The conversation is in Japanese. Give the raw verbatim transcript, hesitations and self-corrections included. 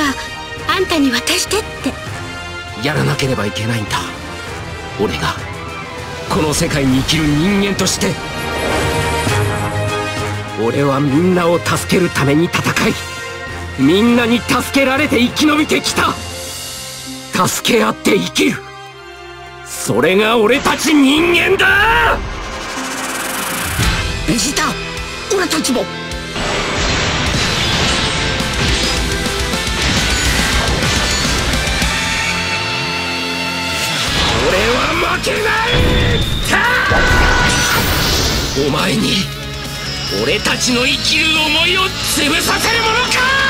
あんたに渡してって。 やらなければいけないんだ。俺がこの世界に生きる人間として。俺はみんなを助けるために戦い、みんなに助けられて生き延びてきた。助け合って生きる、それが俺たち人間だ。 ベジータ、俺たちも。 俺は負けない。お前に俺たちの生きる思いを潰させるものか。